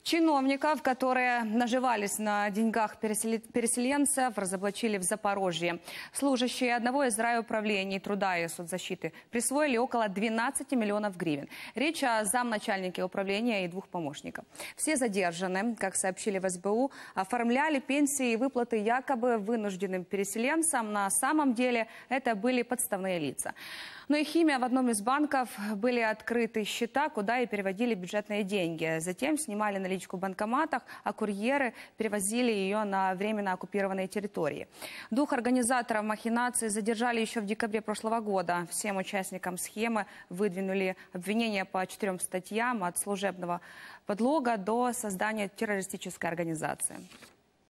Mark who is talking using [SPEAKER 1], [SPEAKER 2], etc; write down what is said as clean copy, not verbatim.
[SPEAKER 1] Чиновников, которые наживались на деньгах переселенцев, разоблачили в Запорожье. Служащие одного из райуправлений труда и соцзащиты присвоили около 12 миллионов гривен. Речь о замначальнике управления и двух помощников. Все задержаны, как сообщили в СБУ, оформляли пенсии и выплаты якобы вынужденным переселенцам. На самом деле это были подставные лица. Но и химия в одном из банков были открыты счета, куда и переводили бюджетные деньги. Затем снимали наличку в банкоматах, а курьеры перевозили ее на временно оккупированные территории. Двух организаторов махинаций задержали еще в декабре прошлого года. Всем участникам схемы выдвинули обвинения по 4 статьям от служебного подлога до создания террористической организации.